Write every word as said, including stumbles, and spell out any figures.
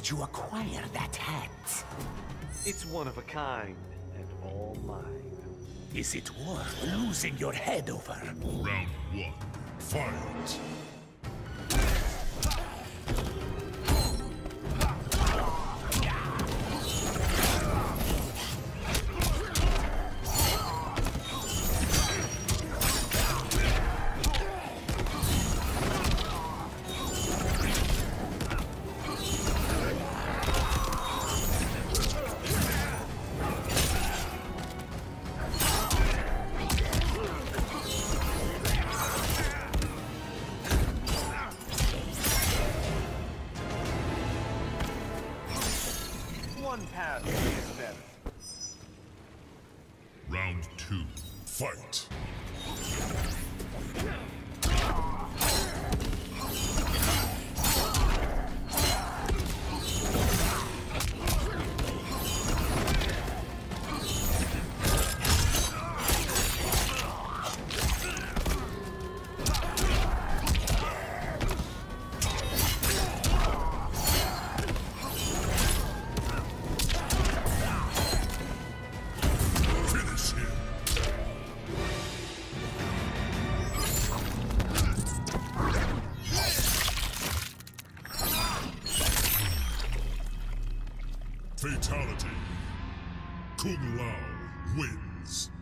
did you acquire that hat? It's one of a kind, and all mine. Is it worth losing your head over? Round one, fight! One path is better. Round two, fight! Fatality. Kung Lao wins.